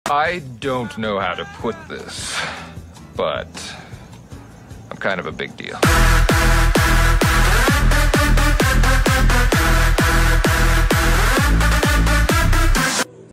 I don't know how to put this, but I'm kind of a big deal.